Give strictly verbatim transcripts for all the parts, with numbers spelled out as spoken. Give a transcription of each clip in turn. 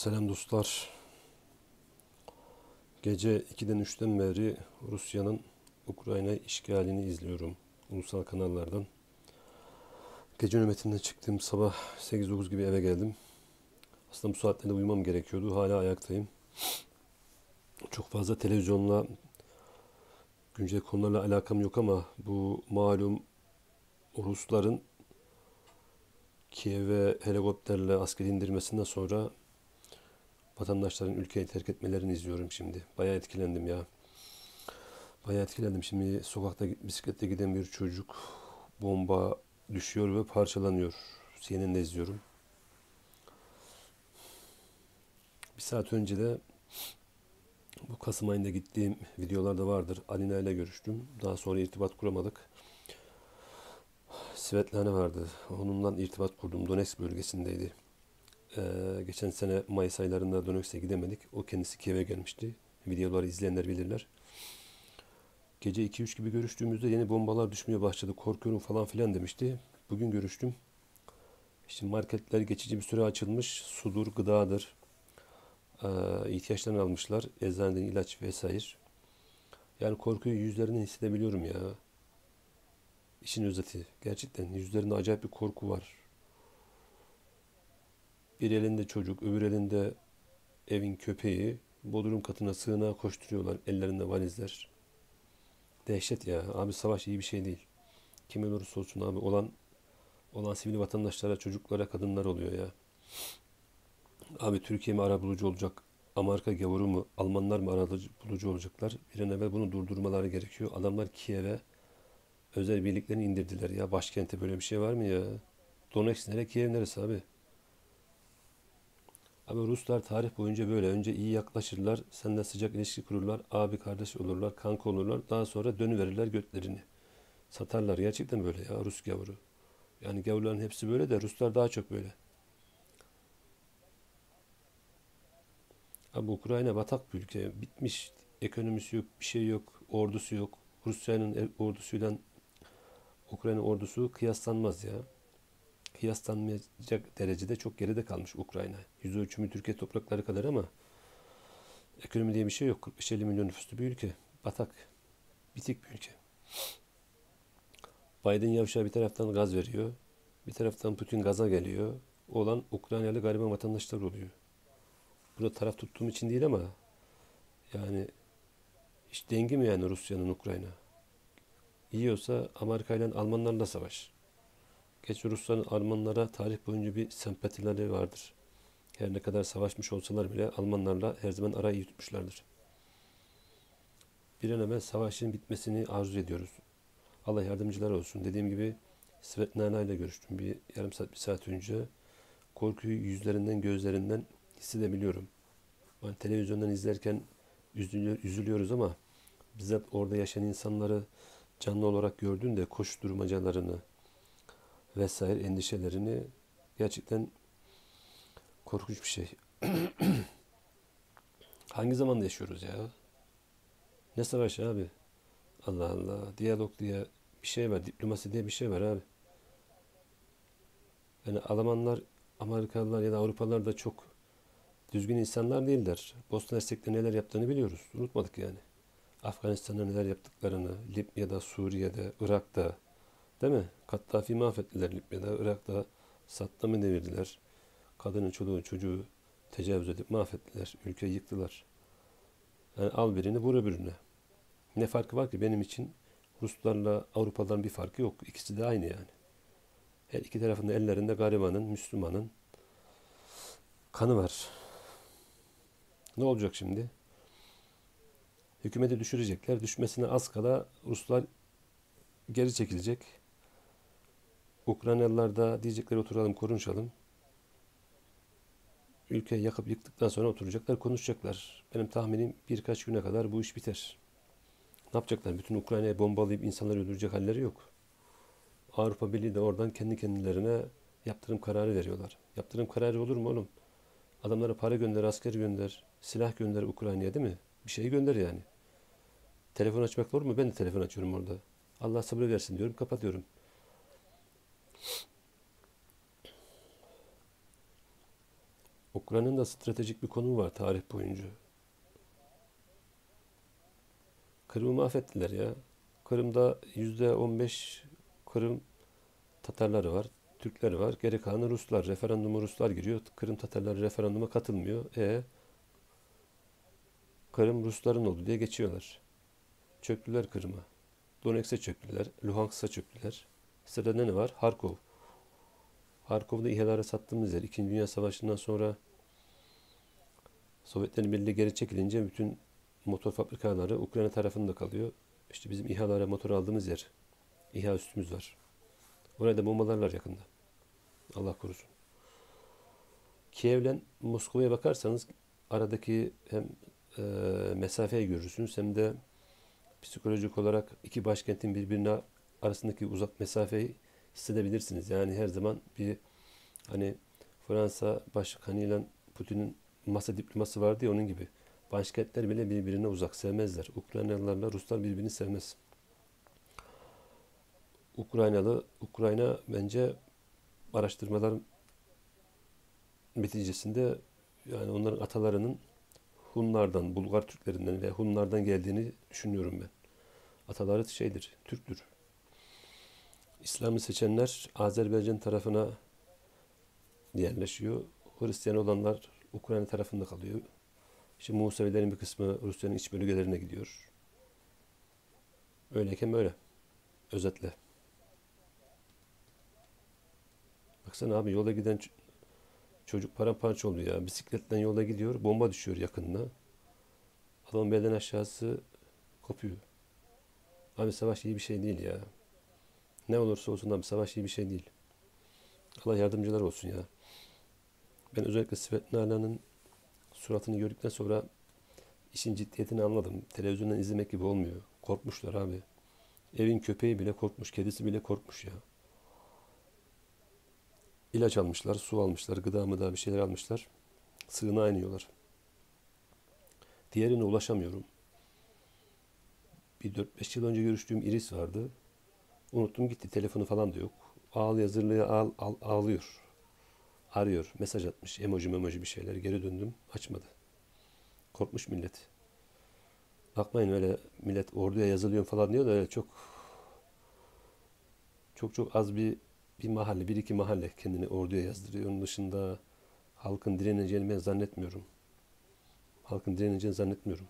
Selam dostlar. Gece ikiden üçten beri Rusya'nın Ukrayna işgalini izliyorum. Ulusal kanallardan. Gece nöbetinden çıktım. Sabah sekiz dokuz gibi eve geldim. Aslında bu saatlerde uyumam gerekiyordu. Hala ayaktayım. Çok fazla televizyonla, güncel konularla alakam yok ama bu malum Rusların Kiev'e helikopterle asker indirmesinden sonra vatandaşların ülkeyi terk etmelerini izliyorum şimdi. Bayağı etkilendim ya. Bayağı etkilendim. Şimdi sokakta bisikletle giden bir çocuk bomba düşüyor ve parçalanıyor. C N N'de izliyorum. Bir saat önce de bu Kasım ayında gittiğim videolarda vardır. Alina ile görüştüm. Daha sonra irtibat kuramadık. Svetlana vardı. Onunla irtibat kurdum. Donetsk bölgesindeydi. Ee, geçen sene Mayıs aylarında Donetsk'e gidemedik. O kendisi Kiev'e gelmişti. Videoları izleyenler bilirler. Gece iki üç gibi görüştüğümüzde yeni bombalar düşmeye başladı. Korkuyorum falan filan demişti. Bugün görüştüm. İşte marketler geçici bir süre açılmış. Sudur, gıdadır. Ee, ihtiyaçlarını almışlar. Eczaneden ilaç vesaire. Yani korkuyu yüzlerinden hissedebiliyorum ya. İşin özeti. Gerçekten yüzlerinde acayip bir korku var. Bir elinde çocuk, öbür elinde evin köpeği. Bodrum katına sığınağa koşturuyorlar. Ellerinde valizler. Dehşet ya. Abi savaş iyi bir şey değil. Kim olursa olsun abi olan olan sivil vatandaşlara, çocuklara, kadınlar oluyor ya. Abi Türkiye mi arabulucu olacak? Amerika gavuru mu? Almanlar mı arabulucu olacaklar? Bir an evvel bunu durdurmaları gerekiyor. Adamlar Kiev'e özel birliklerini indirdiler ya. Başkente böyle bir şey var mı ya? Donetsk nere? Kiev neresi abi? Abi Ruslar tarih boyunca böyle. Önce iyi yaklaşırlar. Seninle sıcak ilişki kururlar. Abi kardeş olurlar. Kanka olurlar. Daha sonra dönüverirler götlerini. Satarlar. Gerçekten böyle ya. Rus gavuru. Yani gavurların hepsi böyle de Ruslar daha çok böyle. Abi Ukrayna batak bir ülke. Bitmiş. Ekonomisi yok. Bir şey yok. Ordusu yok. Rusya'nın e- ordusuyla Ukrayna ordusu kıyaslanmaz ya. Kıyaslanmayacak derecede çok geride kalmış Ukrayna. Yüz ölçümü Türkiye toprakları kadar ama ekonomi diye bir şey yok. kırk beş elli milyon nüfuslu bir ülke. Batak. Bitik bir ülke. Biden yavşağı bir taraftan gaz veriyor. Bir taraftan Putin gaza geliyor. Olan Ukraynalı gariban vatandaşlar oluyor. Burada taraf tuttuğum için değil ama yani hiç dengi mi yani Rusya'nın Ukrayna? Yiyorsa Amerika ile Almanlarla savaş. Geç Rusların Almanlara tarih boyunca bir sempatileri vardır. Her ne kadar savaşmış olsalar bile Almanlarla her zaman arayı iyi tutmuşlardır. Bir an evvel savaşın bitmesini arzu ediyoruz. Allah yardımcılar olsun. Dediğim gibi Svetlana ile görüştüm bir yarım saat, bir saat önce. Korkuyu yüzlerinden, gözlerinden hissedebiliyorum. Yani televizyondan izlerken üzülüyor, üzülüyoruz ama bizzat orada yaşayan insanları canlı olarak gördüğünde koşturmacalarını vesaire endişelerini gerçekten korkunç bir şey. Hangi zamanda yaşıyoruz ya? Ne savaşı abi? Allah Allah. Diyalog diye bir şey var. Diplomasi diye bir şey var abi. Yani Almanlar, Amerikalılar ya da Avrupalılar da çok düzgün insanlar değiller. Bosna Hersek'te neler yaptığını biliyoruz. Unutmadık yani. Afganistan'da neler yaptıklarını, Libya'da, Suriye'de, Irak'ta, değil mi? Kaddafi mahvettiler Libya'da, Irak'ta Saddam'ı devirdiler. Kadını, çoluğu, çocuğu tecavüz edip mahvettiler. Ülkeyi yıktılar. Yani al birini vur öbürüne. Ne farkı var ki benim için Ruslarla Avrupalıların bir farkı yok. İkisi de aynı yani. Her iki tarafında ellerinde garibanın, Müslümanın kanı var. Ne olacak şimdi? Hükümeti düşürecekler. Düşmesine az kala Ruslar geri çekilecek. Ukraynalılar da diyecekler oturalım konuşalım. Ülkeyi yakıp yıktıktan sonra oturacaklar konuşacaklar. Benim tahminim birkaç güne kadar bu iş biter. Ne yapacaklar? Bütün Ukrayna'yı bombalayıp insanları öldürecek halleri yok. Avrupa Birliği de oradan kendi kendilerine yaptırım kararı veriyorlar. Yaptırım kararı olur mu oğlum? Adamlara para gönder, asker gönder, silah gönder Ukrayna'ya değil mi? Bir şey gönder yani. Telefon açmak olur mu? Ben de telefon açıyorum orada. Allah sabır versin diyorum, kapatıyorum. Ukrayna'nın da stratejik bir konumu var tarih boyunca. Kırım'ı mahvettiler ya. Kırım'da yüzde on beş Kırım Tatarları var, Türkleri var. Geri kalanı Ruslar. Referandumu Ruslar giriyor. Kırım Tatarları referanduma katılmıyor. E Kırım Rusların oldu diye geçiyorlar. Çöktüler Kırım'a. Donetsk'e çöktüler. Luhansk'a çöktüler. Sırada ne var? Harkov. Harkov'da İHA'lara sattığımız yer. İkinci Dünya Savaşı'ndan sonra Sovyetlerin Birliği geri çekilince bütün motor fabrikaları Ukrayna tarafında kalıyor. İşte bizim İHA'lara motor aldığımız yer. İHA üstümüz var. Oraya da bombalarlar yakında. Allah korusun. Kiev'le Moskova'ya bakarsanız aradaki hem e, mesafeyi görürsünüz hem de psikolojik olarak iki başkentin birbirine arasındaki uzak mesafeyi hissedebilirsiniz. Yani her zaman bir hani Fransa Başkanı'yla Putin'in masa diploması vardı ya onun gibi. Başkentler bile birbirine uzak sevmezler. Ukraynalılarla Ruslar birbirini sevmez. Ukraynalı, Ukrayna bence araştırmalar neticesinde yani onların atalarının Hunlardan, Bulgar Türklerinden ve Hunlardan geldiğini düşünüyorum ben. Ataları şeydir, Türktür. İslam'ı seçenler Azerbaycan tarafına yerleşiyor. Hristiyan olanlar Ukrayna tarafında kalıyor. İşte Musevilerin bir kısmı Rusya'nın iç bölgelerine gidiyor. Öyleyken böyle. Özetle. Baksana abi yola giden ç- çocuk paramparça oluyor ya. Bisikletten yolda gidiyor. Bomba düşüyor yakınına. Adamın belden aşağısı kopuyor. Abi savaş iyi bir şey değil ya. Ne olursa olsun abi savaş iyi bir şey değil. Allah yardımcılar olsun ya. Ben özellikle Svetlana'nın suratını gördükten sonra işin ciddiyetini anladım. Televizyondan izlemek gibi olmuyor. Korkmuşlar abi. Evin köpeği bile korkmuş, kedisi bile korkmuş ya. İlaç almışlar, su almışlar, gıda mıda bir şeyler almışlar. Sığınağa iniyorlar. Diğerine ulaşamıyorum. Bir dört beş yıl önce görüştüğüm Iris vardı. Unuttum gitti. Telefonu falan da yok. Ağlıyor, zırlıyor, ağl, ağl- ağlıyor. Arıyor. Mesaj atmış. Emoji memoji bir şeyler. Geri döndüm. Açmadı. Korkmuş millet. Bakmayın öyle millet orduya yazılıyor falan diyor da öyle çok çok çok az bir bir mahalle, bir iki mahalle kendini orduya yazdırıyor. Onun dışında halkın direneceğini ben zannetmiyorum. Halkın direneceğini zannetmiyorum.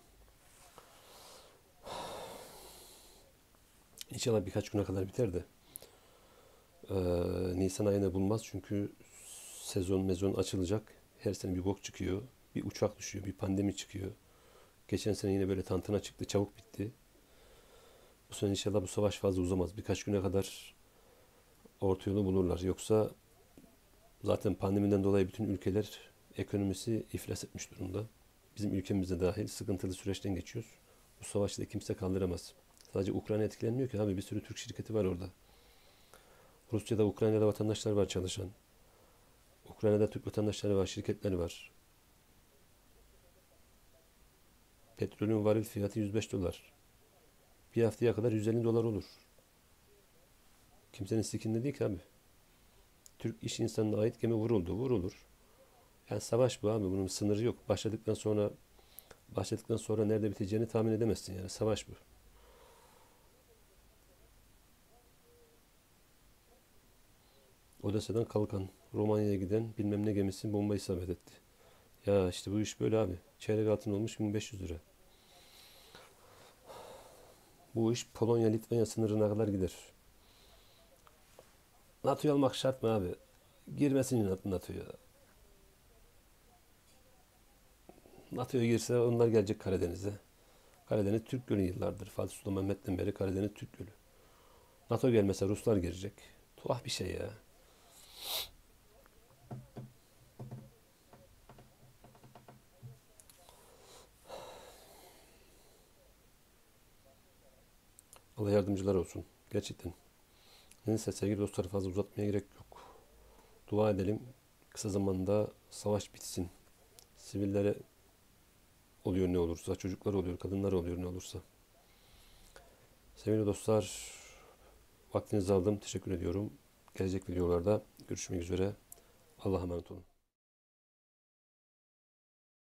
İnşallah birkaç güne kadar biter de eee, Nisan ayına bulmaz çünkü sezon mezon açılacak. Her sene bir bok çıkıyor. Bir uçak düşüyor, bir pandemi çıkıyor. Geçen sene yine böyle tantana çıktı, çabuk bitti. Bu sene inşallah bu savaş fazla uzamaz. Birkaç güne kadar orta yolu bulurlar. Yoksa zaten pandemiden dolayı bütün ülkeler ekonomisi iflas etmiş durumda. Bizim ülkemizde dahil sıkıntılı süreçten geçiyoruz. Bu savaşı da kimse kaldıramaz. Sadece Ukrayna etkilenmiyor ki abi bir sürü Türk şirketi var orada. Rusya'da Ukrayna'da vatandaşlar var çalışan. Ukrayna'da Türk vatandaşları var, şirketleri var. Petrolün varil fiyatı yüz beş dolar. Bir haftaya kadar yüz elli dolar olur. Kimsenin sikinde değil ki abi. Türk iş insanına ait gemi vuruldu, vurulur. Yani savaş bu abi. Bunun sınırı yok. Başladıktan sonra başladıktan sonra nerede biteceğini tahmin edemezsin yani. Savaş bu. Odessa'dan kalkan Romanya'ya giden bilmem ne gemisi bomba isabet etti. Ya işte bu iş böyle abi. Çeyrek altın olmuş bin beş yüz lira. Bu iş Polonya-Litvanya sınırına kadar gider. NATO'yu almak şart mı abi? Girmesin NATO'ya. NATO'ya girse onlar gelecek Karadeniz'e. Karadeniz Türk Gölü yıllardır. Fatih Sultan Mehmet'ten beri Karadeniz Türk Gölü. NATO gelmese Ruslar girecek. Tuhaf bir şey ya. Allah yardımcılar olsun. Gerçekten. Neyse sevgili dostlar fazla uzatmaya gerek yok. Dua edelim. Kısa zamanda savaş bitsin. Sivillere oluyor ne olursa, çocuklar oluyor, kadınlar oluyor ne olursa. Sevgili dostlar, vaktinizi aldım. Teşekkür ediyorum. Gelecek videolarda görüşmek üzere. Allah'a emanet olun.